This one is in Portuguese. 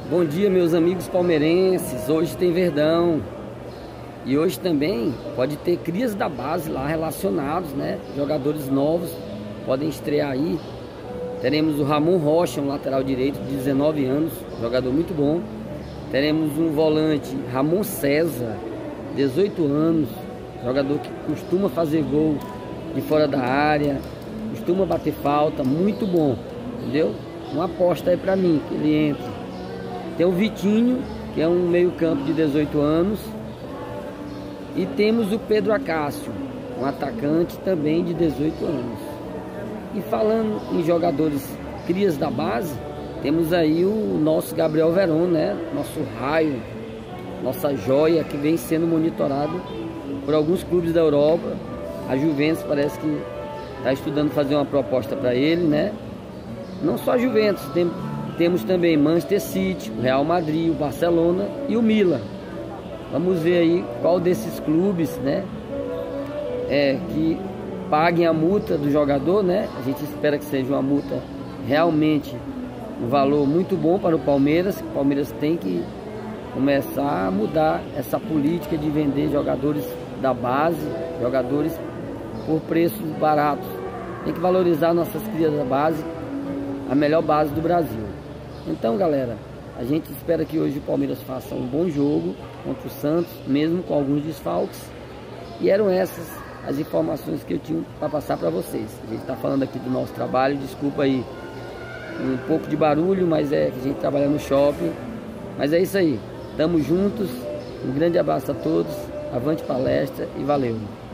Bom dia, meus amigos palmeirenses. Hoje tem Verdão. E hoje também pode ter crias da base lá relacionados, né? Jogadores novos podem estrear aí. Teremos o Ramon Rocha, um lateral direito de 19 anos, jogador muito bom. Teremos um volante, Ramon César, 18 anos, jogador que costuma fazer gol de fora da área, costuma bater falta, muito bom, entendeu? Uma aposta aí pra mim, que ele entre. Tem o Vitinho, que é um meio campo de 18 anos. E temos o Pedro Acácio, um atacante também de 18 anos. E falando em jogadores crias da base, temos aí o nosso Gabriel Veron, né? Nosso raio, nossa joia, que vem sendo monitorado por alguns clubes da Europa. A Juventus parece que está estudando fazer uma proposta para ele, né? Não só a Juventus, temos também Manchester City, o Real Madrid, o Barcelona e o Milan. Vamos ver aí qual desses clubes, né, que paguem a multa do jogador, né? A gente espera que seja uma multa realmente um valor muito bom para o Palmeiras. O Palmeiras tem que começar a mudar essa política de vender jogadores da base, jogadores por preços baratos. Tem que valorizar nossas crias da base, a melhor base do Brasil. Então, galera, a gente espera que hoje o Palmeiras faça um bom jogo contra o Santos, mesmo com alguns desfalques. E eram essas as informações que eu tinha para passar para vocês. A gente está falando aqui do nosso trabalho, desculpa aí um pouco de barulho, mas é que a gente trabalha no shopping. Mas é isso aí, tamo juntos, um grande abraço a todos, avante palestra e valeu!